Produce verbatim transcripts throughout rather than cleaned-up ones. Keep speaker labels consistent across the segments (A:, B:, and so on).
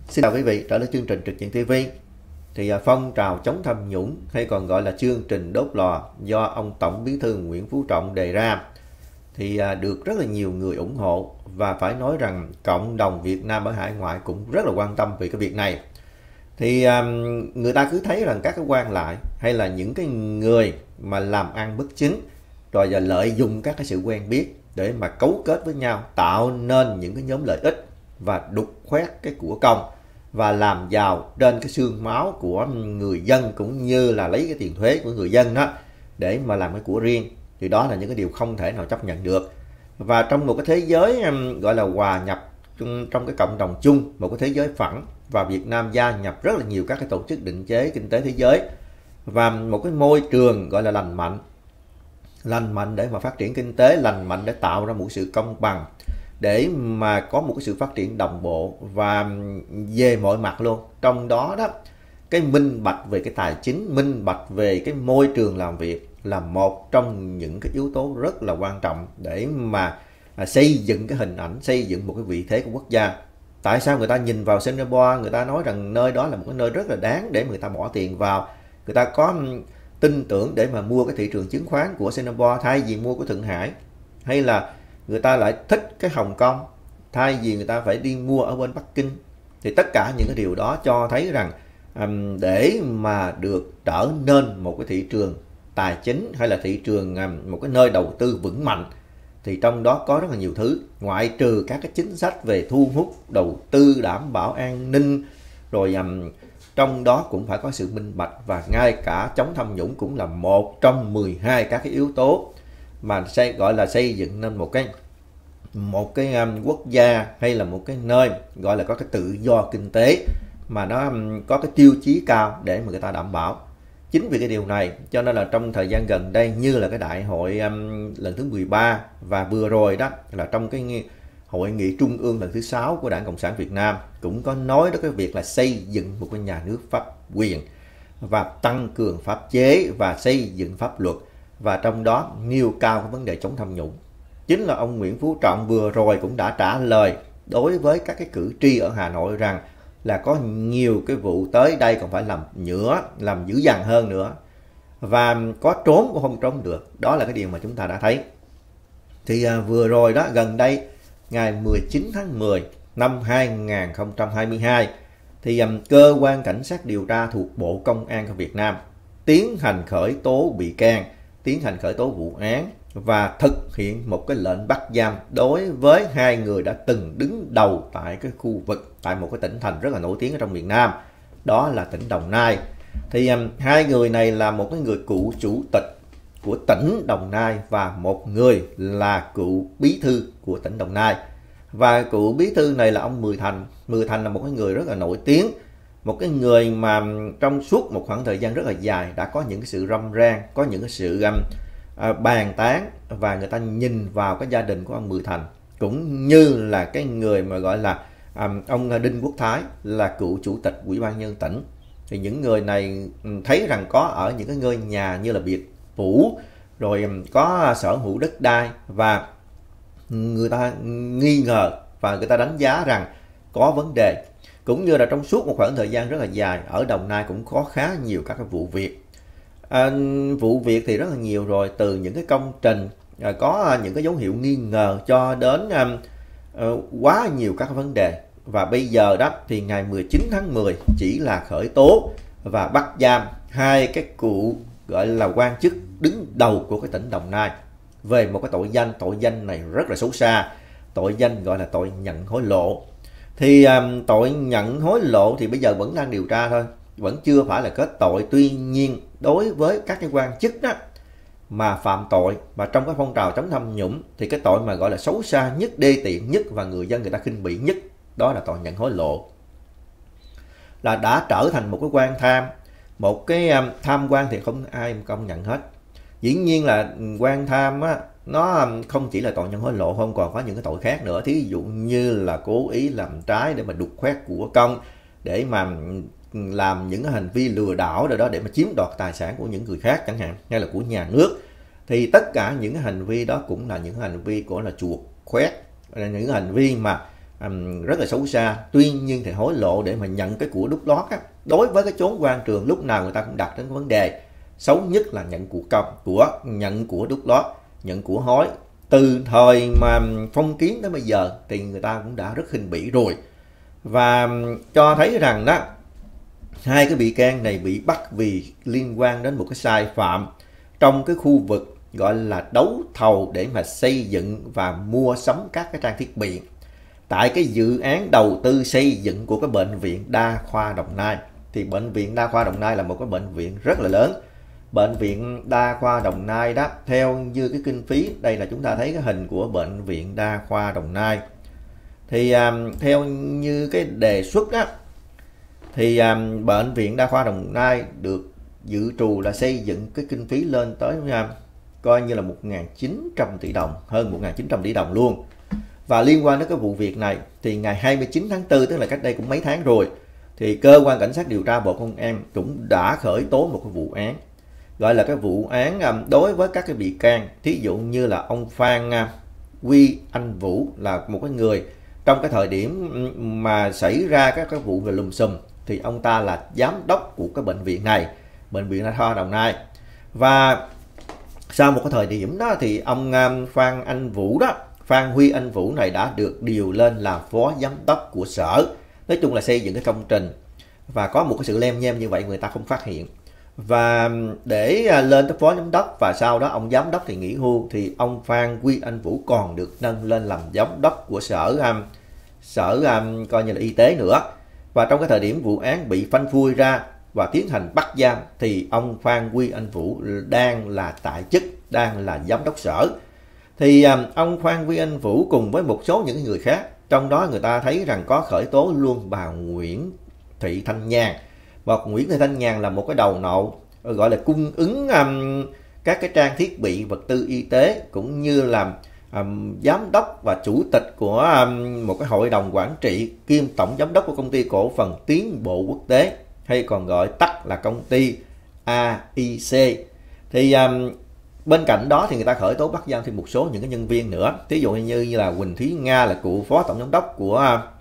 A: Xin chào quý vị trở lại chương trình Trực Diện ti vi. Thì phong trào chống tham nhũng hay còn gọi là chương trình đốt lò do ông Tổng Bí thư Nguyễn Phú Trọng đề ra thì được rất là nhiều người ủng hộ, và phải nói rằng cộng đồng Việt Nam ở hải ngoại cũng rất là quan tâm về cái việc này. Thì người ta cứ thấy rằng các cái quan lại hay là những cái người mà làm ăn bất chính rồi giờ lợi dụng các cái sự quen biết để mà cấu kết với nhau, tạo nên những cái nhóm lợi ích và đục khoét cái của công và làm giàu trên cái xương máu của người dân, cũng như là lấy cái tiền thuế của người dân đó để mà làm cái của riêng. Thì đó là những cái điều không thể nào chấp nhận được. Và trong một cái thế giới gọi là hòa nhập trong cái cộng đồng chung, một cái thế giới phẳng, và Việt Nam gia nhập rất là nhiều các cái tổ chức định chế kinh tế thế giới, và một cái môi trường gọi là lành mạnh lành mạnh để mà phát triển kinh tế, lành mạnh để tạo ra một sự công bằng, để mà có một cái sự phát triển đồng bộ và về mọi mặt luôn. Trong đó đó, cái minh bạch về cái tài chính, minh bạch về cái môi trường làm việc là một trong những cái yếu tố rất là quan trọng để mà xây dựng cái hình ảnh, xây dựng một cái vị thế của quốc gia. Tại sao người ta nhìn vào Singapore, người ta nói rằng nơi đó là một cái nơi rất là đáng để người ta bỏ tiền vào, người ta có tin tưởng để mà mua cái thị trường chứng khoán của Singapore thay vì mua của Thượng Hải, hay là người ta lại thích cái Hồng Kông thay vì người ta phải đi mua ở bên Bắc Kinh. Thì tất cả những cái điều đó cho thấy rằng um, để mà được trở nên một cái thị trường tài chính hay là thị trường um, một cái nơi đầu tư vững mạnh, thì trong đó có rất là nhiều thứ, ngoại trừ các cái chính sách về thu hút đầu tư, đảm bảo an ninh, rồi um, trong đó cũng phải có sự minh bạch, và ngay cả chống tham nhũng cũng là một trong mười hai các cái yếu tố mà xây gọi là xây dựng nên một cái một cái um, quốc gia hay là một cái nơi gọi là có cái tự do kinh tế mà nó um, có cái tiêu chí cao để mà người ta đảm bảo. Chính vì cái điều này cho nên là trong thời gian gần đây, như là cái đại hội um, lần thứ mười ba, và vừa rồi đó là trong cái hội nghị trung ương lần thứ sáu của Đảng Cộng sản Việt Nam cũng có nói đến cái việc là xây dựng một cái nhà nước pháp quyền và tăng cường pháp chế và xây dựng pháp luật, và trong đó nêu cao cái vấn đề chống tham nhũng. Chính là ông Nguyễn Phú Trọng vừa rồi cũng đã trả lời đối với các cái cử tri ở Hà Nội rằng là có nhiều cái vụ tới đây còn phải làm nữa, làm dữ dằn hơn nữa, và có trốn cũng không trốn được. Đó là cái điều mà chúng ta đã thấy. Thì à, vừa rồi đó, gần đây ngày mười chín tháng mười năm hai nghìn không trăm hai mươi hai, thì um, cơ quan cảnh sát điều tra thuộc Bộ Công an của Việt Nam tiến hành khởi tố bị can, tiến hành khởi tố vụ án và thực hiện một cái lệnh bắt giam đối với hai người đã từng đứng đầu tại cái khu vực, tại một cái tỉnh thành rất là nổi tiếng ở trong miền Nam, đó là tỉnh Đồng Nai. Thì um, hai người này là một cái người cựu chủ tịch của tỉnh Đồng Nai và một người là cựu bí thư của tỉnh Đồng Nai. Và cựu bí thư này là ông Mười Thành. Mười Thành là một cái người rất là nổi tiếng, một cái người mà trong suốt một khoảng thời gian rất là dài đã có những cái sự râm ran, có những cái sự um, uh, bàn tán, và người ta nhìn vào cái gia đình của ông Mười Thành, cũng như là cái người mà gọi là um, ông Đinh Quốc Thái là cựu chủ tịch Ủy ban nhân tỉnh. Thì những người này thấy rằng có ở những cái ngôi nhà như là biệt phủ, rồi có sở hữu đất đai, và người ta nghi ngờ và người ta đánh giá rằng có vấn đề. Cũng như là trong suốt một khoảng thời gian rất là dài ở Đồng Nai cũng có khá nhiều các cái vụ việc. À, vụ việc thì rất là nhiều rồi, từ những cái công trình à, có những cái dấu hiệu nghi ngờ cho đến à, à, quá nhiều các vấn đề. Và bây giờ đó thì ngày mười chín tháng mười chỉ là khởi tố và bắt giam hai cái cựu gọi là quan chức đứng đầu của cái tỉnh Đồng Nai về một cái tội danh. Tội danh này rất là xấu xa, tội danh gọi là tội nhận hối lộ. Thì um, tội nhận hối lộ thì bây giờ vẫn đang điều tra thôi, vẫn chưa phải là kết tội. Tuy nhiên đối với các cái quan chức đó mà phạm tội mà trong cái phong trào chống tham nhũng, thì cái tội mà gọi là xấu xa nhất, đê tiện nhất và người dân người ta khinh bỉ nhất, đó là tội nhận hối lộ, là đã trở thành một cái quan tham. Một cái um, tham quan thì không ai công nhận hết. Dĩ nhiên là quan tham á, nó không chỉ là tội nhận hối lộ, không còn có những cái tội khác nữa. Thí dụ như là cố ý làm trái để mà đục khoét của công, để mà làm những cái hành vi lừa đảo rồi đó, để mà chiếm đoạt tài sản của những người khác chẳng hạn, hay là của nhà nước. Thì tất cả những cái hành vi đó cũng là những hành vi của là chuột khoét, là những hành vi mà um, rất là xấu xa. Tuy nhiên thì hối lộ để mà nhận cái của đút lót á, đối với cái chốn quan trường lúc nào người ta cũng đặt đến cái vấn đề xấu nhất là nhận của công, của nhận của đút lót, nhận của hối. Từ thời mà phong kiến tới bây giờ thì người ta cũng đã rất khinh bỉ rồi, và cho thấy rằng đó hai cái bị can này bị bắt vì liên quan đến một cái sai phạm trong cái khu vực gọi là đấu thầu để mà xây dựng và mua sắm các cái trang thiết bị tại cái dự án đầu tư xây dựng của cái bệnh viện Đa khoa Đồng Nai. Thì bệnh viện Đa khoa Đồng Nai là một cái bệnh viện rất là lớn. Bệnh viện Đa khoa Đồng Nai đó, theo như cái kinh phí, đây là chúng ta thấy cái hình của bệnh viện Đa khoa Đồng Nai. Thì um, theo như cái đề xuất đó, thì um, bệnh viện Đa khoa Đồng Nai được dự trù là xây dựng cái kinh phí lên tới um, coi như là một nghìn chín trăm tỷ đồng, hơn một nghìn chín trăm tỷ đồng luôn. Và liên quan đến cái vụ việc này thì ngày hai mươi chín tháng tư, tức là cách đây cũng mấy tháng rồi, thì cơ quan cảnh sát điều tra Bộ Công an cũng đã khởi tố một cái vụ án, gọi là cái vụ án đối với các cái bị can. Thí dụ như là ông Phan Huy Anh Vũ là một cái người trong cái thời điểm mà xảy ra các cái vụ về lùm xùm thì ông ta là giám đốc của cái bệnh viện này, bệnh viện Đa khoa Đồng Nai. Và sau một cái thời điểm đó thì ông Phan Anh Vũ đó, Phan Huy Anh Vũ này đã được điều lên làm phó giám đốc của sở. Nói chung là xây dựng cái công trình, và có một cái sự lem nhem như vậy người ta không phát hiện. Và để lên tới phó giám đốc và sau đó ông giám đốc thì nghỉ hưu, thì ông Phan Huy Anh Vũ còn được nâng lên làm giám đốc của sở um, sở um, coi như là y tế nữa. Và trong cái thời điểm vụ án bị phanh phui ra và tiến hành bắt giam thì ông Phan Huy Anh Vũ đang là tại chức, đang là giám đốc sở. Thì um, ông Phan Huy Anh Vũ cùng với một số những người khác, trong đó người ta thấy rằng có khởi tố luôn bà Nguyễn Thị Thanh Nhàn. Và Nguyễn Thị Thanh Nhàn là một cái đầu nậu gọi là cung ứng um, các cái trang thiết bị vật tư y tế, cũng như là um, giám đốc và chủ tịch của um, một cái hội đồng quản trị, kiêm tổng giám đốc của công ty cổ phần Tiến bộ Quốc tế, hay còn gọi tắt là công ty a i xê. Thì um, bên cạnh đó thì người ta khởi tố bắt giam thêm một số những cái nhân viên nữa. Ví dụ như, như là Quỳnh Thúy Nga là cựu phó tổng giám đốc của uh,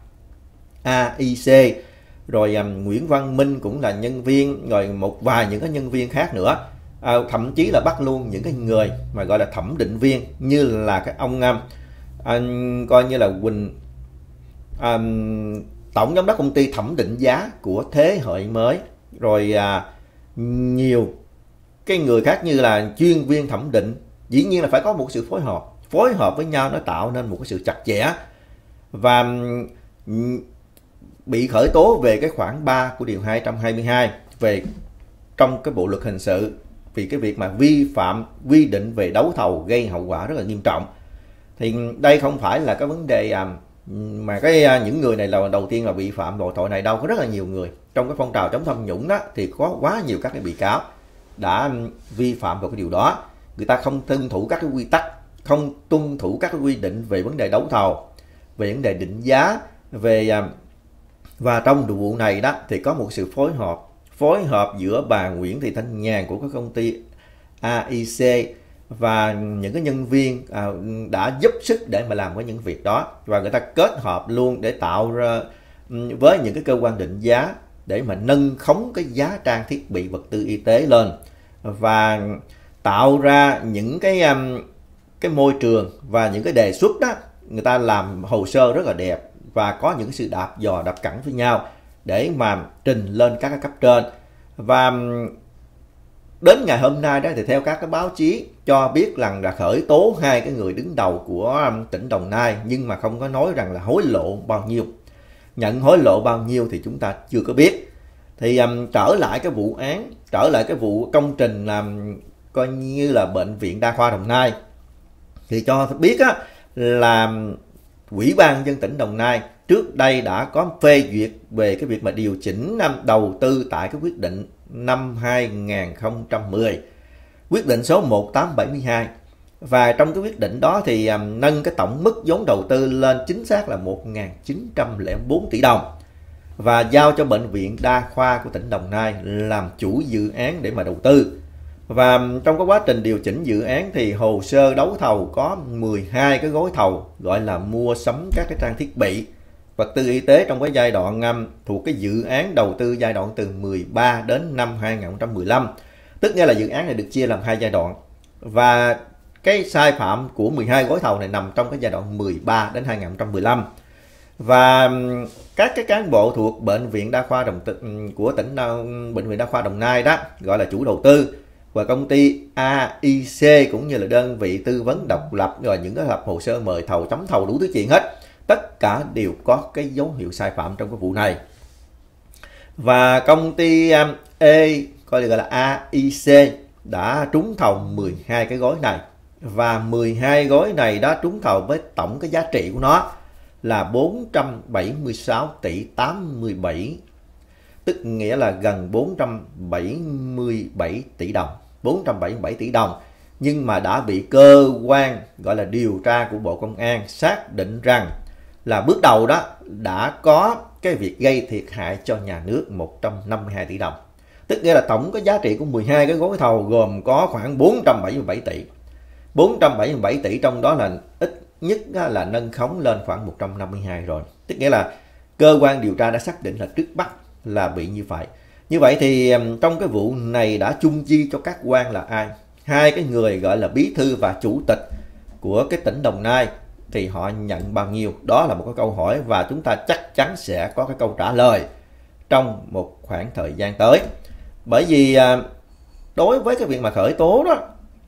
A: a i xê, rồi um, Nguyễn Văn Minh cũng là nhân viên, rồi một vài những cái nhân viên khác nữa. À, thậm chí là bắt luôn những cái người mà gọi là thẩm định viên, như là cái ông um, anh coi như là Quỳnh um, tổng giám đốc công ty thẩm định giá của Thế Hệ Mới, rồi à, nhiều cái người khác như là chuyên viên thẩm định. Dĩ nhiên là phải có một sự phối hợp phối hợp với nhau, nó tạo nên một cái sự chặt chẽ. Và um, bị khởi tố về cái khoản ba của điều hai trăm hai mươi hai về trong cái bộ luật hình sự, vì cái việc mà vi phạm quy định về đấu thầu gây hậu quả rất là nghiêm trọng. Thì đây không phải là cái vấn đề à, mà cái những người này là đầu tiên là bị phạm tội tội này đâu. Có rất là nhiều người trong cái phong trào chống tham nhũng đó, thì có quá nhiều các cái bị cáo đã vi phạm vào cái điều đó. Người ta không tuân thủ các cái quy tắc, không tuân thủ các cái quy định về vấn đề đấu thầu, về vấn đề định giá, về và trong vụ này đó thì có một sự phối hợp phối hợp giữa bà Nguyễn Thị Thanh Nhàn của cái công ty a i xê và những cái nhân viên à, đã giúp sức để mà làm cái những việc đó, và người ta kết hợp luôn để tạo ra với những cái cơ quan định giá để mà nâng khống cái giá trang thiết bị vật tư y tế lên, và tạo ra những cái cái môi trường và những cái đề xuất đó. Người ta làm hồ sơ rất là đẹp và có những sự đạp dò đạp cẳng với nhau để mà trình lên các cái cấp trên. Và đến ngày hôm nay đó thì theo các cái báo chí cho biết rằng là khởi tố hai cái người đứng đầu của tỉnh Đồng Nai, nhưng mà không có nói rằng là hối lộ bao nhiêu, nhận hối lộ bao nhiêu thì chúng ta chưa có biết. Thì um, trở lại cái vụ án, trở lại cái vụ công trình làm coi như là bệnh viện Đa khoa Đồng Nai, thì cho biết á, là Ủy ban nhân dân tỉnh Đồng Nai trước đây đã có phê duyệt về cái việc mà điều chỉnh đầu tư tại cái quyết định năm hai nghìn không trăm mười, quyết định số một nghìn tám trăm bảy mươi hai. Và trong cái quyết định đó thì um, nâng cái tổng mức vốn đầu tư lên chính xác là một nghìn chín trăm lẻ bốn tỷ đồng, và giao cho bệnh viện Đa khoa của tỉnh Đồng Nai làm chủ dự án để mà đầu tư. Và trong cái quá trình điều chỉnh dự án thì hồ sơ đấu thầu có mười hai cái gói thầu gọi là mua sắm các cái trang thiết bị vật tư y tế trong cái giai đoạn um, thuộc cái dự án đầu tư giai đoạn từ mười ba đến năm hai nghìn không trăm mười lăm. Tức nghĩa là dự án này được chia làm hai giai đoạn. Và cái sai phạm của mười hai gói thầu này nằm trong cái giai đoạn mười ba đến hai nghìn không trăm mười lăm. Và các cái cán bộ thuộc bệnh viện đa khoa đồng của tỉnh bệnh viện đa khoa Đồng Nai đó, gọi là chủ đầu tư, và công ty a i xê cũng như là đơn vị tư vấn độc lập, rồi những cái lập hồ sơ mời thầu, chấm thầu, đủ thứ chuyện hết, tất cả đều có cái dấu hiệu sai phạm trong cái vụ này. Và công ty E coi gọi là a i xê đã trúng thầu mười hai cái gói này, và mười hai gói này đã trúng thầu với tổng cái giá trị của nó là bốn trăm bảy mươi sáu tỷ tám mươi bảy, tức nghĩa là gần bốn trăm bảy mươi bảy tỷ đồng, bốn trăm bảy mươi bảy tỷ đồng. Nhưng mà đã bị cơ quan gọi là điều tra của Bộ Công an xác định rằng là bước đầu đó đã có cái việc gây thiệt hại cho nhà nước một trăm năm mươi hai tỷ đồng. Tức nghĩa là tổng cái giá trị của mười hai cái gói thầu gồm có khoảng bốn trăm bảy mươi bảy tỷ. bốn trăm bảy mươi bảy tỷ trong đó là ít nhất là nâng khống lên khoảng một trăm năm mươi hai rồi. Tức nghĩa là cơ quan điều tra đã xác định là trước bắt là bị như vậy. Như vậy thì trong cái vụ này đã chung chi cho các quan là ai? Hai cái người gọi là bí thư và chủ tịch của cái tỉnh Đồng Nai thì họ nhận bao nhiêu? Đó là một cái câu hỏi và chúng ta chắc chắn sẽ có cái câu trả lời trong một khoảng thời gian tới. Bởi vì đối với cái việc mà khởi tố đó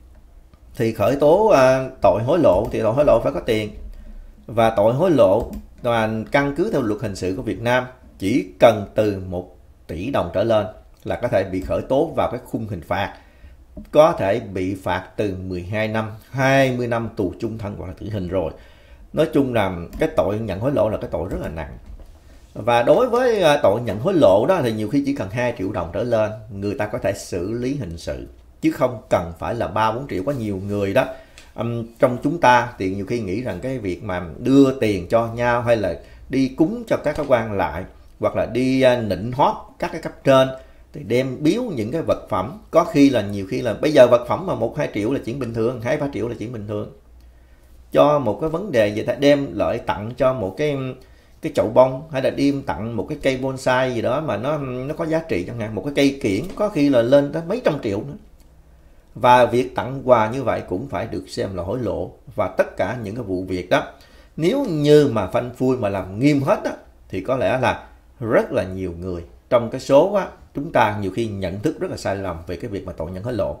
A: thì khởi tố tội hối lộ thì tội hối lộ phải có tiền. Và tội hối lộ toàn căn cứ theo luật hình sự của Việt Nam chỉ cần từ một tỷ đồng trở lên là có thể bị khởi tố vào cái khung hình phạt, có thể bị phạt từ mười hai năm, hai mươi năm tù chung thân hoặc là tử hình rồi. Nói chung là cái tội nhận hối lộ là cái tội rất là nặng. Và đối với tội nhận hối lộ đó thì nhiều khi chỉ cần hai triệu đồng trở lên người ta có thể xử lý hình sự, chứ không cần phải là ba bốn triệu. Có nhiều người đó um, trong chúng ta thì nhiều khi nghĩ rằng cái việc mà đưa tiền cho nhau hay là đi cúng cho các cái quan lại hoặc là đi uh, nịnh hót các cái cấp trên thì đem biếu những cái vật phẩm, có khi là nhiều khi là bây giờ vật phẩm mà một hai triệu là chuyện bình thường, hai ba triệu là chuyện bình thường. Cho một cái vấn đề gì ta đem lợi tặng cho một cái cái chậu bông, hay là đem tặng một cái cây bonsai gì đó mà nó nó có giá trị chẳng hạn, một cái cây kiểng có khi là lên tới mấy trăm triệu nữa. Và việc tặng quà như vậy cũng phải được xem là hối lộ. Và tất cả những cái vụ việc đó nếu như mà phanh phui mà làm nghiêm hết đó, thì có lẽ là rất là nhiều người trong cái số á, chúng ta nhiều khi nhận thức rất là sai lầm về cái việc mà tội nhận hối lộ.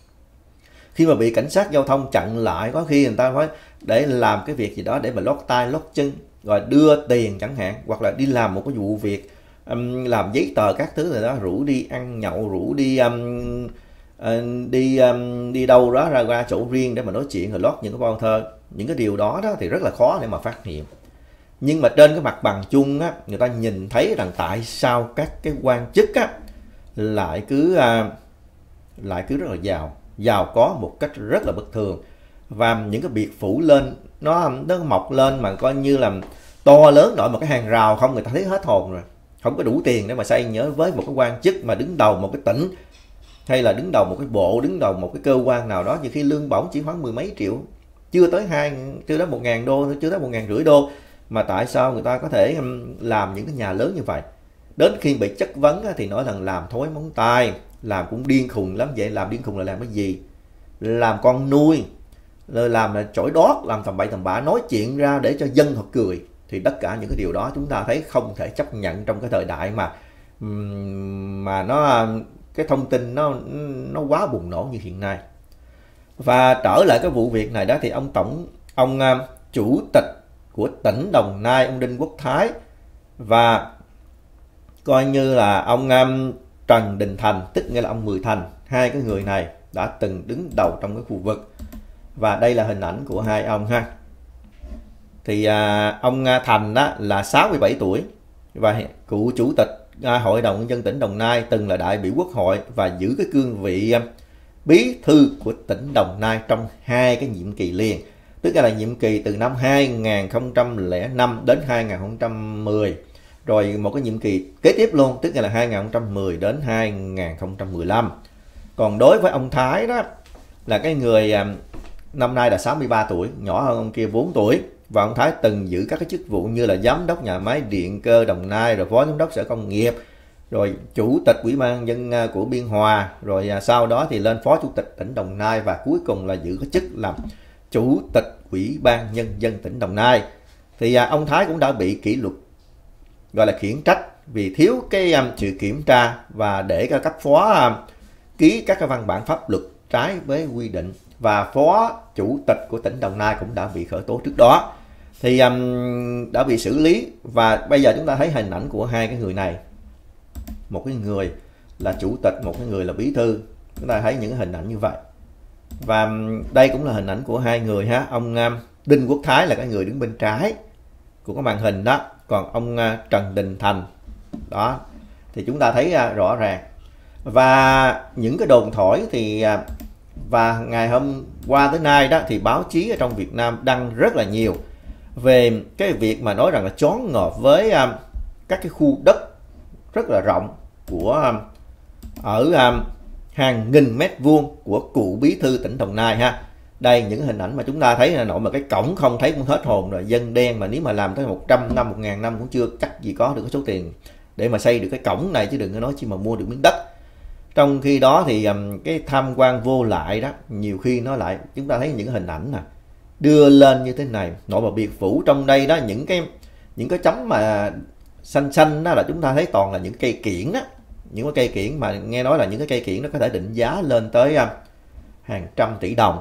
A: Khi mà bị cảnh sát giao thông chặn lại, có khi người ta phải để làm cái việc gì đó để mà lót tay lót chân, rồi đưa tiền chẳng hạn, hoặc là đi làm một cái vụ việc um, làm giấy tờ các thứ rồi đó, rủ đi ăn nhậu, rủ đi um, uh, đi um, đi đâu đó ra ra chỗ riêng để mà nói chuyện rồi lót những cái bao thơ. Những cái điều đó đó thì rất là khó để mà phát hiện. Nhưng mà trên cái mặt bằng chung á, người ta nhìn thấy rằng tại sao các cái quan chức á lại cứ uh, lại cứ rất là giàu, giàu có một cách rất là bất thường. Và những cái biệt phủ lên nó nó mọc lên mà coi như là to lớn nổi một cái hàng rào không, người ta thấy hết hồn rồi. Không có đủ tiền để mà xây. Nhớ với một cái quan chức mà đứng đầu một cái tỉnh hay là đứng đầu một cái bộ, đứng đầu một cái cơ quan nào đó, nhiều khi lương bổng chỉ khoảng mười mấy triệu, chưa tới hai chưa tới một ngàn đô, chưa tới một ngàn rưỡi đô, mà tại sao người ta có thể làm những cái nhà lớn như vậy? Đến khi bị chất vấn thì nói rằng làm thối móng tay, làm cũng điên khùng lắm. Vậy làm điên khùng là làm cái gì? Làm con nuôi, làm là chổi đót, làm tầm bậy tầm bạ, nói chuyện ra để cho dân họ cười. Thì tất cả những cái điều đó chúng ta thấy không thể chấp nhận trong cái thời đại mà mà nó cái thông tin nó nó quá bùng nổ như hiện nay. Và trở lại cái vụ việc này đó thì ông tổng ông uh, chủ tịch của tỉnh Đồng Nai, ông Đinh Quốc Thái, và coi như là ông um, Trần Đình Thành, tức nghĩa là ông Mười Thành, hai cái người này đã từng đứng đầu trong cái khu vực. Và đây là hình ảnh của hai ông ha. Thì à, ông Thành đó là sáu mươi bảy tuổi và cựu chủ tịch à, Hội đồng nhân dân tỉnh Đồng Nai, từng là đại biểu Quốc hội và giữ cái cương vị à, bí thư của tỉnh Đồng Nai trong hai cái nhiệm kỳ liền. Tức là nhiệm kỳ từ năm hai nghìn không trăm lẻ năm đến hai nghìn không trăm mười. Rồi một cái nhiệm kỳ kế tiếp luôn, tức là hai nghìn không trăm mười đến hai nghìn không trăm mười lăm. Còn đối với ông Thái đó là cái người à, năm nay là sáu mươi ba tuổi, nhỏ hơn ông kia bốn tuổi. và ông Thái từng giữ các cái chức vụ như là giám đốc nhà máy điện cơ Đồng Nai, rồi phó giám đốc sở công nghiệp, rồi chủ tịch ủy ban nhân dân của Biên Hòa, rồi sau đó thì lên phó chủ tịch tỉnh Đồng Nai, và cuối cùng là giữ cái chức làm chủ tịch ủy ban nhân dân tỉnh Đồng Nai. Thì ông Thái cũng đã bị kỷ luật, gọi là khiển trách, vì thiếu cái sự kiểm tra và để các cấp phó ký các cái văn bản pháp luật trái với quy định, và phó chủ tịch của tỉnh Đồng Nai cũng đã bị khởi tố trước đó, thì um, đã bị xử lý. Và bây giờ chúng ta thấy hình ảnh của hai cái người này, một cái người là chủ tịch, một cái người là bí thư. Chúng ta thấy những hình ảnh như vậy, và um, đây cũng là hình ảnh của hai người ha. Ông um, Đinh Quốc Thái là cái người đứng bên trái của cái màn hình đó, còn ông uh, Trần Đình Thành đó thì chúng ta thấy uh, rõ ràng. Và những cái đồn thổi thì uh, và ngày hôm qua tới nay đó thì báo chí ở trong Việt Nam đăng rất là nhiều về cái việc mà nói rằng là choáng ngợp với um, các cái khu đất rất là rộng của um, ở um, hàng nghìn mét vuông của cựu bí thư tỉnh Đồng Nai ha. Đây những hình ảnh mà chúng ta thấy là nội mà cái cổng không thấy cũng hết hồn rồi. Dân đen mà nếu mà làm tới một trăm năm, một ngàn năm cũng chưa chắc gì có được cái số tiền để mà xây được cái cổng này, chứ đừng có nói chi mà mua được miếng đất. Trong khi đó thì um, cái tham quan vô lại đó, nhiều khi nó lại, chúng ta thấy những hình ảnh nè đưa lên như thế này, nội mà biệt phủ trong đây đó, những cái những cái chấm mà xanh xanh đó là chúng ta thấy toàn là những cây kiểng đó, những cái cây kiểng mà nghe nói là những cái cây kiểng nó có thể định giá lên tới um, hàng trăm tỷ đồng.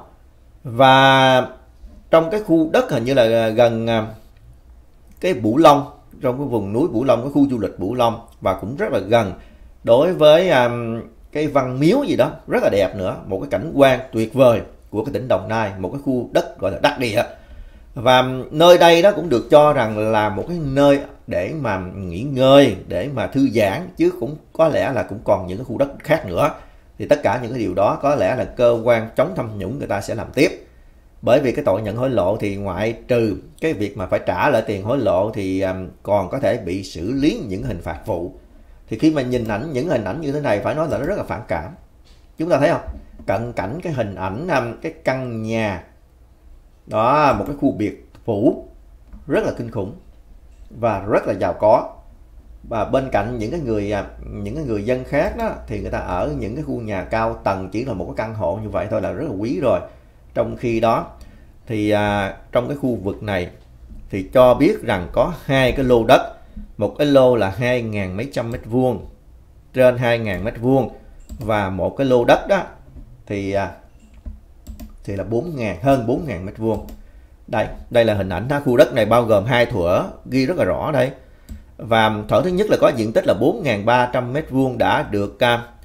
A: Và trong cái khu đất hình như là gần uh, cái Bửu Long, trong cái vùng núi Bửu Long, cái khu du lịch Bửu Long, và cũng rất là gần đối với um, cái Văn Miếu gì đó, rất là đẹp nữa, một cái cảnh quan tuyệt vời của cái tỉnh Đồng Nai, một cái khu đất gọi là đắc địa. Và nơi đây đó cũng được cho rằng là một cái nơi để mà nghỉ ngơi, để mà thư giãn, chứ cũng có lẽ là cũng còn những cái khu đất khác nữa. Thì tất cả những cái điều đó có lẽ là cơ quan chống tham nhũng người ta sẽ làm tiếp. Bởi vì cái tội nhận hối lộ thì ngoại trừ cái việc mà phải trả lại tiền hối lộ thì còn có thể bị xử lý những hình phạt phụ. Thì khi mà nhìn ảnh những hình ảnh như thế này phải nói là nó rất là phản cảm. Chúng ta thấy không? Cận cảnh cái hình ảnh cái căn nhà đó, một cái khu biệt phủ rất là kinh khủng và rất là giàu có. Và bên cạnh những cái người những cái người dân khác đó thì người ta ở những cái khu nhà cao tầng chỉ là một cái căn hộ như vậy thôi là rất là quý rồi. Trong khi đó thì à, trong cái khu vực này thì cho biết rằng có hai cái lô đất. Một cái lô là hai ngàn mấy trăm mét vuông, trên hai ngàn mét vuông, và một cái lô đất đó thì thì là bốn ngàn, hơn bốn ngàn mét vuông. Đây, đây là hình ảnh đó. Khu đất này bao gồm hai thửa, ghi rất là rõ đây. Và thửa thứ nhất là có diện tích là bốn ngàn ba trăm mét vuông đã được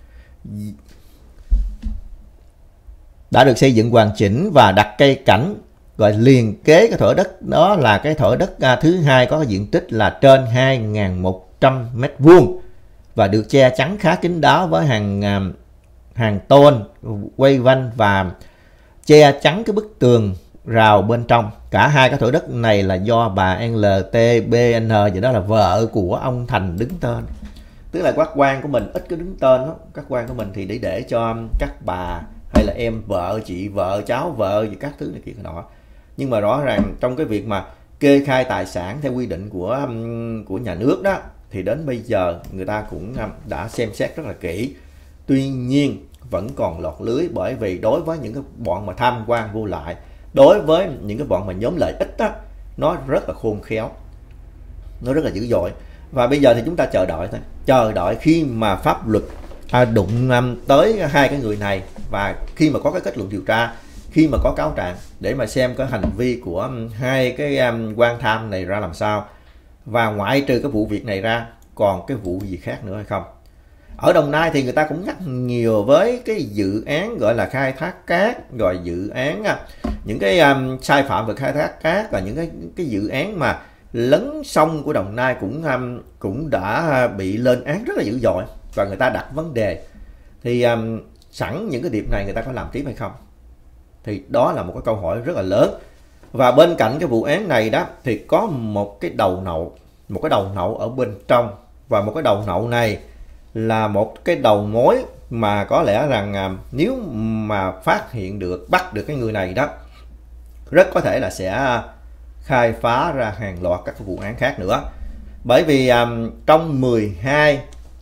A: đã được xây dựng hoàn chỉnh và đặt cây cảnh gọi liền kế cái thửa đất đó. Là cái thửa đất thứ hai có cái diện tích là trên hai ngàn một trăm mét vuông và được che chắn khá kín đáo với hàng hàng tôn quay quanh và che chắn cái bức tường rào bên trong. Cả hai cái thửa đất này là do bà L T B N, vậy đó là vợ của ông Thành đứng tên. Tức là các quan của mình ít có đứng tên đó. Các quan của mình thì để để cho các bà hay là em vợ, chị vợ, cháu vợ gì các thứ này kia nọ. Nhưng mà rõ ràng trong cái việc mà kê khai tài sản theo quy định của của nhà nước đó thì đến bây giờ người ta cũng đã xem xét rất là kỹ. Tuy nhiên vẫn còn lọt lưới, bởi vì đối với những cái bọn mà tham quan vô lại, đối với những cái bọn mà nhóm lợi ích đó, nó rất là khôn khéo, nó rất là dữ dội. Và bây giờ thì chúng ta chờ đợi thôi, chờ đợi khi mà pháp luật à, đụng um, tới hai cái người này, và khi mà có cái kết luận điều tra, khi mà có cáo trạng, để mà xem cái hành vi của um, hai cái um, quan tham này ra làm sao. Và ngoại trừ cái vụ việc này ra, còn cái vụ gì khác nữa hay không. Ở Đồng Nai thì người ta cũng nhắc nhiều với cái dự án gọi là khai thác cát, rồi dự án những cái um, sai phạm về khai thác cát, và những cái cái dự án mà lấn sông của Đồng Nai cũng um, cũng đã bị lên án rất là dữ dội, và người ta đặt vấn đề thì um, sẵn những cái điểm này người ta có làm tiếp hay không, thì đó là một cái câu hỏi rất là lớn. Và bên cạnh cái vụ án này đó thì có một cái đầu nậu, một cái đầu nậu ở bên trong, và một cái đầu nậu này là một cái đầu mối mà có lẽ rằng à, nếu mà phát hiện được, bắt được cái người này đó, rất có thể là sẽ khai phá ra hàng loạt các vụ án khác nữa. Bởi vì um, trong mười hai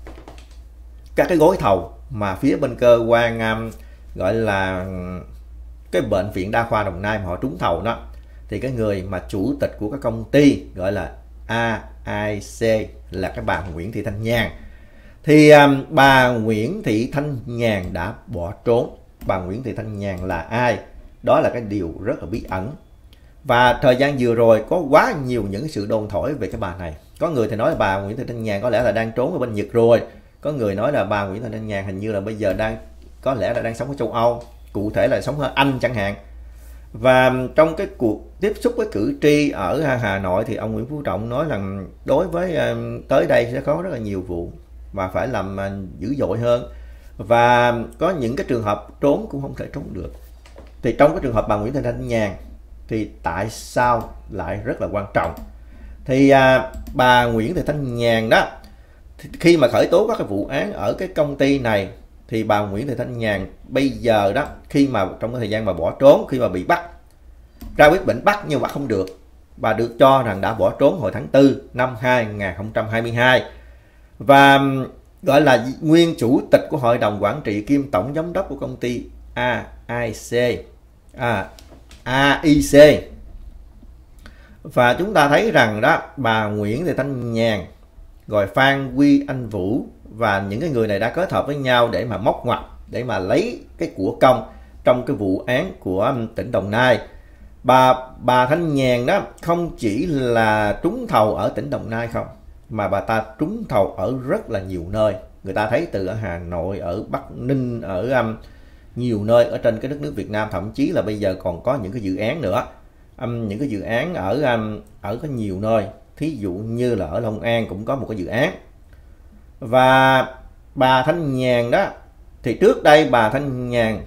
A: các cái gói thầu mà phía bên cơ quan um, gọi là cái bệnh viện đa khoa Đồng Nai mà họ trúng thầu đó, thì cái người mà chủ tịch của cái công ty gọi là a i xê là cái bà Nguyễn Thị Thanh Nhàn. Thì um, bà Nguyễn Thị Thanh Nhàn đã bỏ trốn. Bà Nguyễn Thị Thanh Nhàn là ai? Đó là cái điều rất là bí ẩn. Và thời gian vừa rồi có quá nhiều những sự đồn thổi về cái bà này. Có người thì nói là bà Nguyễn Thị Thanh Nhàn có lẽ là đang trốn ở bên Nhật rồi. Có người nói là bà Nguyễn Thị Thanh Nhàn hình như là bây giờ đang có lẽ là đang sống ở châu Âu, cụ thể là sống ở Anh chẳng hạn. Và trong cái cuộc tiếp xúc với cử tri ở Hà Nội thì ông Nguyễn Phú Trọng nói rằng đối với tới đây sẽ có rất là nhiều vụ và phải làm dữ dội hơn, và có những cái trường hợp trốn cũng không thể trốn được. Thì trong cái trường hợp bà Nguyễn Thị Thanh Nhàn thì tại sao lại rất là quan trọng? Thì à, bà Nguyễn Thị Thanh Nhàn đó, khi mà khởi tố các cái vụ án ở cái công ty này, thì bà Nguyễn Thị Thanh Nhàn bây giờ đó, khi mà trong cái thời gian mà bỏ trốn, khi mà bị bắt, ra quyết định bắt nhưng mà không được, bà được cho rằng đã bỏ trốn hồi tháng tư năm hai nghìn không trăm hai mươi hai, và gọi là nguyên chủ tịch của hội đồng quản trị kiêm tổng giám đốc của công ty a i xê, à, a i xê. Và chúng ta thấy rằng đó, bà Nguyễn Thị Thanh Nhàn, rồi Phan Huy Anh Vũ và những cái người này đã kết hợp với nhau để mà móc ngoặt, để mà lấy cái của công trong cái vụ án của tỉnh Đồng Nai. Bà bà Thanh Nhàn đó không chỉ là trúng thầu ở tỉnh Đồng Nai không, mà bà ta trúng thầu ở rất là nhiều nơi. Người ta thấy từ ở Hà Nội, ở Bắc Ninh, ở um, nhiều nơi ở trên cái đất nước Việt Nam, thậm chí là bây giờ còn có những cái dự án nữa. Um, những cái dự án ở um, ở có nhiều nơi, thí dụ như là ở Long An cũng có một cái dự án. Và bà Thanh Nhàn đó, thì trước đây bà Thanh Nhàn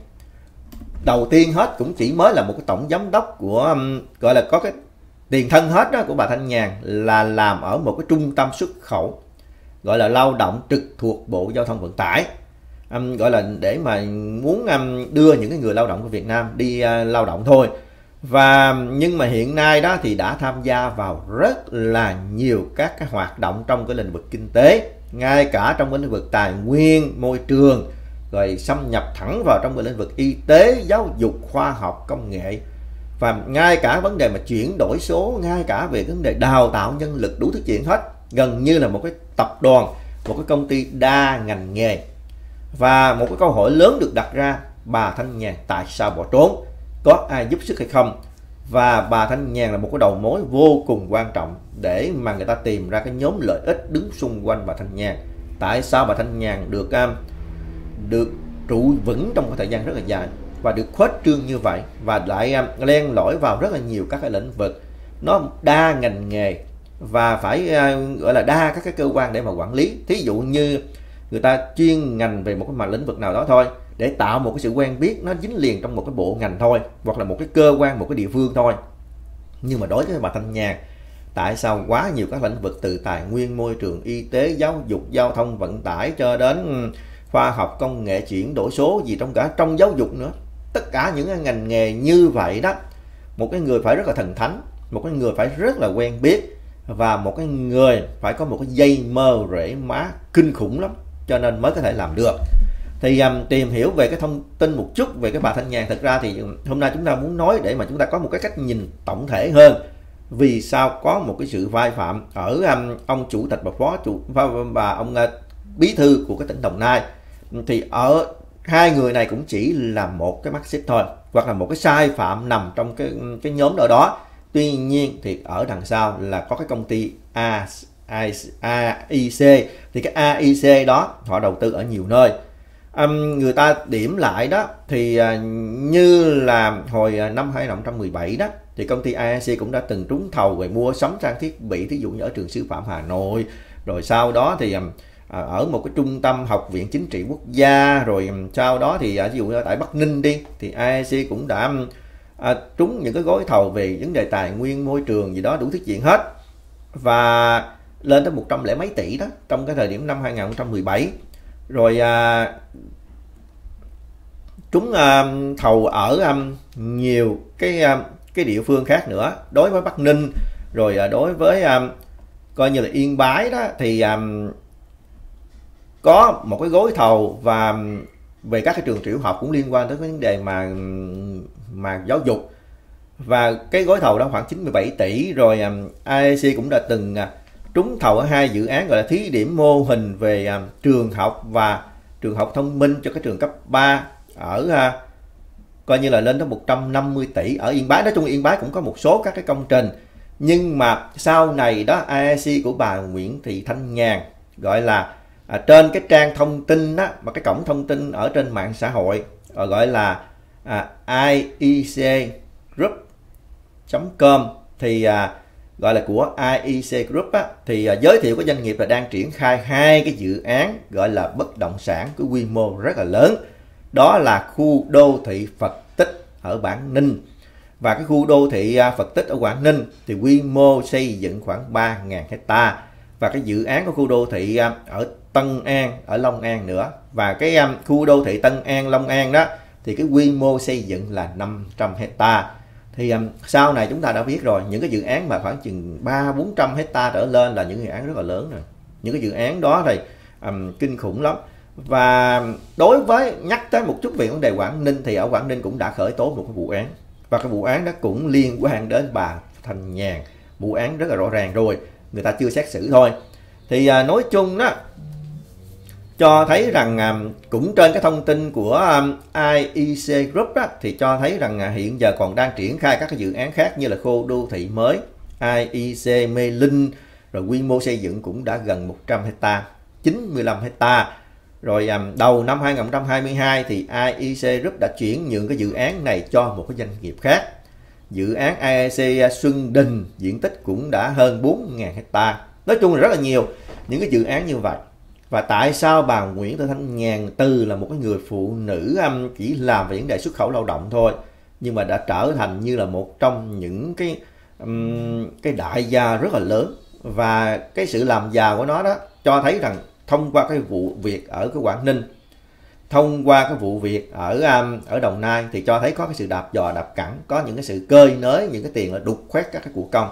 A: đầu tiên hết cũng chỉ mới là một cái tổng giám đốc của um, gọi là có cái tiền thân hết đó của bà Thanh Nhàn là làm ở một cái trung tâm xuất khẩu gọi là lao động trực thuộc Bộ Giao thông Vận tải, um, gọi là để mà muốn um, đưa những cái người lao động của Việt Nam đi uh, lao động thôi. Và nhưng mà hiện nay đó thì đã tham gia vào rất là nhiều các cái hoạt động trong cái lĩnh vực kinh tế, ngay cả trong cái lĩnh vực tài nguyên, môi trường, rồi xâm nhập thẳng vào trong cái lĩnh vực y tế, giáo dục, khoa học, công nghệ, và ngay cả vấn đề mà chuyển đổi số, ngay cả về vấn đề đào tạo nhân lực, đủ thứ chuyện hết. Gần như là một cái tập đoàn, một cái công ty đa ngành nghề. Và một cái câu hỏi lớn được đặt ra, bà Thanh Nhàn tại sao bỏ trốn? Có ai giúp sức hay không? Và bà Thanh Nhàn là một cái đầu mối vô cùng quan trọng để mà người ta tìm ra cái nhóm lợi ích đứng xung quanh bà Thanh Nhàn. Tại sao bà Thanh Nhàn được được trụ vững trong một thời gian rất là dài và được khuếch trương như vậy, và lại len lỏi vào rất là nhiều các cái lĩnh vực, nó đa ngành nghề và phải gọi là đa các cái cơ quan để mà quản lý. Thí dụ như người ta chuyên ngành về một cái mà lĩnh vực nào đó thôi, để tạo một cái sự quen biết nó dính liền trong một cái bộ ngành thôi, hoặc là một cái cơ quan, một cái địa phương thôi. Nhưng mà đối với bà Thanh Nhàn, tại sao quá nhiều các lĩnh vực, từ tài nguyên, môi trường, y tế, giáo dục, giao thông vận tải cho đến khoa học, công nghệ, chuyển đổi số, gì trong cả trong giáo dục nữa, tất cả những ngành nghề như vậy đó, một cái người phải rất là thần thánh, một cái người phải rất là quen biết, và một cái người phải có một cái dây mơ rễ má kinh khủng lắm, cho nên mới có thể làm được. Thì um, tìm hiểu về cái thông tin một chút về cái bà Thanh Nhàn. Thực ra thì hôm nay chúng ta muốn nói để mà chúng ta có một cái cách nhìn tổng thể hơn, vì sao có một cái sự vai phạm ở um, ông chủ tịch và phó chủ và, và ông uh, bí thư của cái tỉnh Đồng Nai. Thì ở hai người này cũng chỉ là một cái mắt xích thôi, hoặc là một cái sai phạm nằm trong cái cái nhóm nào đó. Tuy nhiên thì ở đằng sau là có cái công ty a i xê, thì cái a i xê đó họ đầu tư ở nhiều nơi. Um, người ta điểm lại đó thì uh, như là hồi uh, năm hai nghìn không trăm mười bảy đó, thì công ty a i xê cũng đã từng trúng thầu về mua sắm trang thiết bị, thí dụ như ở trường sư phạm Hà Nội, rồi sau đó thì um, ở một cái trung tâm học viện chính trị quốc gia, rồi um, sau đó thì uh, ví dụ như tại Bắc Ninh đi, thì a i xê cũng đã uh, trúng những cái gói thầu về vấn đề tài nguyên, môi trường gì đó, đủ thứ chuyện hết, và lên tới một trăm lẻ mấy tỷ đó trong cái thời điểm năm hai nghìn không trăm mười bảy. Rồi à, chúng à, thầu ở à, nhiều cái à, cái địa phương khác nữa. Đối với Bắc Ninh, rồi đối với um, coi như là Yên Bái đó, thì um, có một cái gói thầu và về các cái trường tiểu học cũng liên quan tới cái vấn đề mà mà giáo dục, và cái gói thầu đó khoảng chín mươi bảy tỷ. Rồi um, i a xê cũng đã từng uh, trúng thầu ở hai dự án gọi là thí điểm mô hình về um, trường học và trường học thông minh cho cái trường cấp ba ở uh, coi như là lên tới một trăm năm mươi tỷ ở Yên Bái. Nói chung Yên Bái cũng có một số các cái công trình, nhưng mà sau này đó i a xê của bà Nguyễn Thị Thanh Nhàn gọi là à, trên cái trang thông tin đó, mà cái cổng thông tin ở trên mạng xã hội gọi là à, i e c group chấm com, thì à, gọi là của i e c Group á, thì à, giới thiệu cái doanh nghiệp là đang triển khai hai cái dự án gọi là bất động sản có quy mô rất là lớn. Đó là khu đô thị Phật Tích ở Quảng Ninh, và cái khu đô thị Phật Tích ở Quảng Ninh thì quy mô xây dựng khoảng ba nghìn hectare, và cái dự án của khu đô thị ở Tân An, ở Long An nữa, và cái khu đô thị Tân An, Long An đó thì cái quy mô xây dựng là năm trăm hectare. Thì um, sau này chúng ta đã biết rồi, những cái dự án mà khoảng chừng ba bốn trăm hectare trở lên là những dự án rất là lớn rồi. Những cái dự án đó thì um, kinh khủng lắm. Và đối với nhắc tới một chút về vấn đề Quảng Ninh, thì ở Quảng Ninh cũng đã khởi tố một cái vụ án, và cái vụ án đó cũng liên quan đến bà Thanh Nhàn. Vụ án rất là rõ ràng rồi, người ta chưa xét xử thôi. Thì à, nói chung đó, cho thấy rằng à, cũng trên cái thông tin của à, i e c Group đó, thì cho thấy rằng à, hiện giờ còn đang triển khai các cái dự án khác như là khu đô thị mới i e c Mê Linh, rồi quy mô xây dựng cũng đã gần một trăm hectare, chín mươi lăm hectare. Rồi à, đầu năm hai nghìn không trăm hai mươi hai thì i e c Group đã chuyển nhượng cái dự án này cho một cái doanh nghiệp khác. Dự án i e c Xuân Đình diện tích cũng đã hơn bốn nghìn hectare. Nói chung là rất là nhiều những cái dự án như vậy. Và tại sao bà Nguyễn Thị Thanh Nhàn từ là một cái người phụ nữ chỉ làm về vấn đề xuất khẩu lao động thôi, nhưng mà đã trở thành như là một trong những cái um, cái đại gia rất là lớn. Và cái sự làm giàu của nó đó cho thấy rằng thông qua cái vụ việc ở cái Quảng Ninh, thông qua cái vụ việc ở um, ở Đồng Nai, thì cho thấy có cái sự đạp giò đạp cẳng, có những cái sự cơi nới những cái tiền là đục khoét các cái của công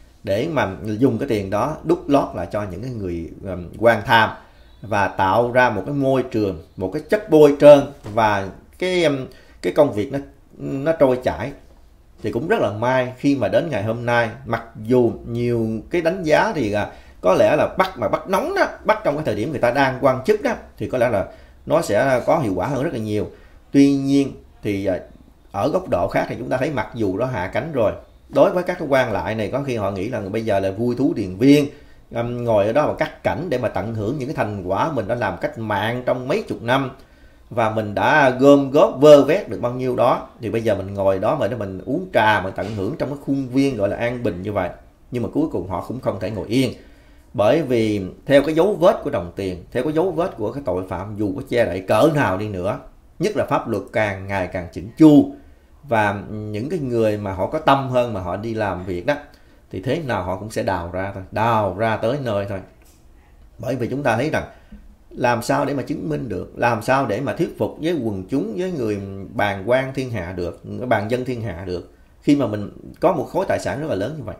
A: để mà dùng cái tiền đó đút lót lại cho những cái người um, quan tham, và tạo ra một cái môi trường, một cái chất bôi trơn, và cái um, cái công việc nó nó trôi chảy. Thì cũng rất là may khi mà đến ngày hôm nay, mặc dù nhiều cái đánh giá thì uh, có lẽ là bắt mà bắt nóng đó, bắt trong cái thời điểm người ta đang quan chức đó, thì có lẽ là nó sẽ có hiệu quả hơn rất là nhiều. Tuy nhiên thì ở góc độ khác thì chúng ta thấy mặc dù nó hạ cánh rồi, đối với các cái quan lại này có khi họ nghĩ là bây giờ là vui thú điền viên, ngồi ở đó và cắt cảnh để mà tận hưởng những cái thành quả mình đã làm cách mạng trong mấy chục năm, và mình đã gom góp vơ vét được bao nhiêu đó, thì bây giờ mình ngồi đó mà để mình uống trà, mình tận hưởng trong cái khuôn viên gọi là an bình như vậy. Nhưng mà cuối cùng họ cũng không thể ngồi yên, bởi vì theo cái dấu vết của đồng tiền, theo cái dấu vết của cái tội phạm, dù có che đậy cỡ nào đi nữa, nhất là pháp luật càng ngày càng chỉnh chu, và những cái người mà họ có tâm hơn mà họ đi làm việc đó, thì thế nào họ cũng sẽ đào ra thôi, đào ra tới nơi thôi. Bởi vì chúng ta thấy rằng làm sao để mà chứng minh được, làm sao để mà thuyết phục với quần chúng, với người bàn quan thiên hạ được, bàn dân thiên hạ được, khi mà mình có một khối tài sản rất là lớn như vậy.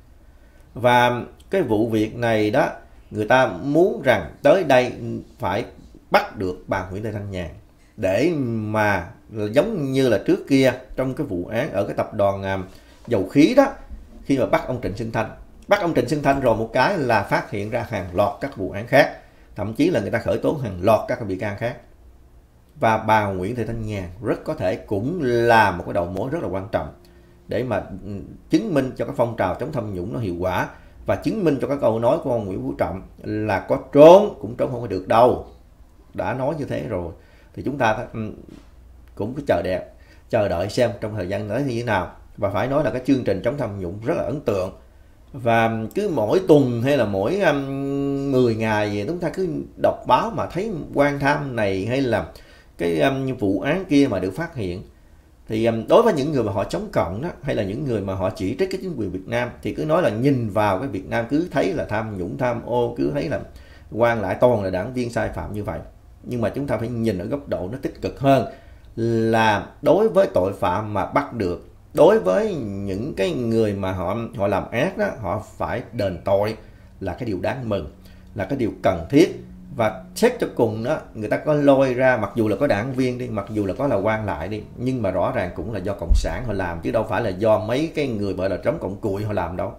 A: Và cái vụ việc này đó, người ta muốn rằng tới đây phải bắt được bà Nguyễn Thị Thanh Nhàn, để mà giống như là trước kia trong cái vụ án ở cái tập đoàn dầu khí đó, khi mà bắt ông Trịnh Xuân Thanh, bắt ông Trịnh Xuân Thanh rồi một cái là phát hiện ra hàng loạt các vụ án khác, thậm chí là người ta khởi tố hàng loạt các bị can khác. Và bà Nguyễn Thị Thanh Nhàn rất có thể cũng là một cái đầu mối rất là quan trọng để mà chứng minh cho cái phong trào chống tham nhũng nó hiệu quả, và chứng minh cho cái câu nói của ông Nguyễn Phú Trọng là có trốn cũng trốn không có được đâu. Đã nói như thế rồi thì chúng ta cũng cứ chờ đẹp, chờ đợi xem trong thời gian tới như thế nào. Và phải nói là cái chương trình chống tham nhũng rất là ấn tượng, và cứ mỗi tuần hay là mỗi um, mười ngày gì chúng ta cứ đọc báo mà thấy quan tham này hay là cái um, vụ án kia mà được phát hiện, thì um, đối với những người mà họ chống cộng đó, hay là những người mà họ chỉ trích cái chính quyền Việt Nam, thì cứ nói là nhìn vào cái Việt Nam cứ thấy là tham nhũng tham ô, cứ thấy là quan lại toàn là đảng viên sai phạm như vậy. Nhưng mà chúng ta phải nhìn ở góc độ nó tích cực hơn, là đối với tội phạm mà bắt được đối với những cái người mà họ họ làm ác đó, họ phải đền tội là cái điều đáng mừng, là cái điều cần thiết. Và xét cho cùng đó, người ta có lôi ra, mặc dù là có đảng viên đi, mặc dù là có là quan lại đi, nhưng mà rõ ràng cũng là do cộng sản họ làm, chứ đâu phải là do mấy cái người gọi là trống cọng cụi họ làm đâu.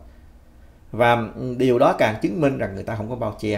A: Và điều đó càng chứng minh rằng người ta không có bao che,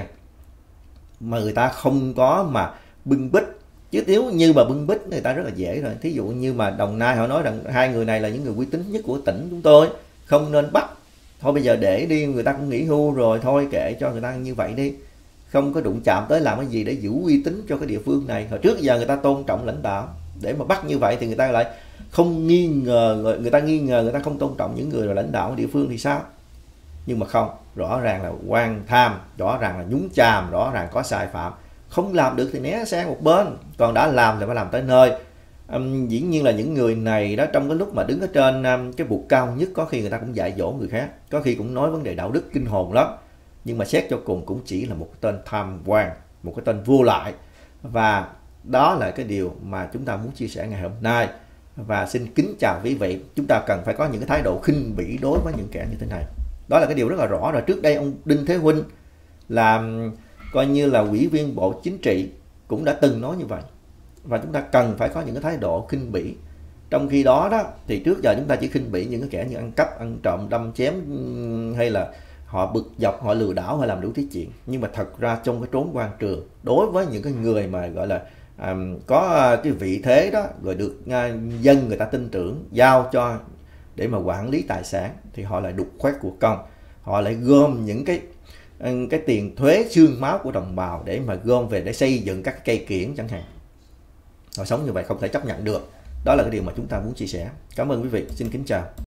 A: mà người ta không có mà bưng bít. Chứ nếu như mà bưng bít người ta rất là dễ rồi. Thí dụ như mà Đồng Nai họ nói rằng hai người này là những người uy tín nhất của tỉnh chúng tôi, không nên bắt. Thôi bây giờ để đi, người ta cũng nghỉ hưu rồi, thôi kệ cho người ta như vậy đi. Không có đụng chạm tới làm cái gì để giữ uy tín cho cái địa phương này. Hồi trước giờ người ta tôn trọng lãnh đạo, để mà bắt như vậy thì người ta lại không nghi ngờ, người ta nghi ngờ người ta không tôn trọng những người lãnh đạo ở địa phương thì sao? Nhưng mà không, rõ ràng là quan tham, rõ ràng là nhúng chàm, rõ ràng có sai phạm. Không làm được thì né sang một bên, còn đã làm thì phải làm tới nơi. Um, dĩ nhiên là những người này đó, trong cái lúc mà đứng ở trên um, cái bục cao nhất, có khi người ta cũng dạy dỗ người khác, có khi cũng nói vấn đề đạo đức kinh hồn lắm. Nhưng mà xét cho cùng cũng chỉ là một cái tên tham quan, một cái tên vô lại. Và đó là cái điều mà chúng ta muốn chia sẻ ngày hôm nay. Và xin kính chào quý vị. Chúng ta cần phải có những cái thái độ khinh bỉ đối với những kẻ như thế này. Đó là cái điều rất là rõ rồi. Trước đây ông Đinh Thế Huynh là coi như là ủy viên Bộ Chính trị cũng đã từng nói như vậy. Và chúng ta cần phải có những cái thái độ khinh bỉ. Trong khi đó đó thì trước giờ chúng ta chỉ khinh bỉ những cái kẻ như ăn cắp, ăn trộm, đâm chém, hay là họ bực dọc, họ lừa đảo, họ làm đủ thứ chuyện. Nhưng mà thật ra trong cái trốn quan trường, đối với những cái người mà gọi là um, có cái vị thế đó, rồi được uh, dân người ta tin tưởng, giao cho để mà quản lý tài sản, thì họ lại đục khoét của công. Họ lại gom những cái cái tiền thuế xương máu của đồng bào để mà gom về để xây dựng các cây kiển chẳng hạn. Họ sống như vậy không thể chấp nhận được. Đó là cái điều mà chúng ta muốn chia sẻ. Cảm ơn quý vị. Xin kính chào.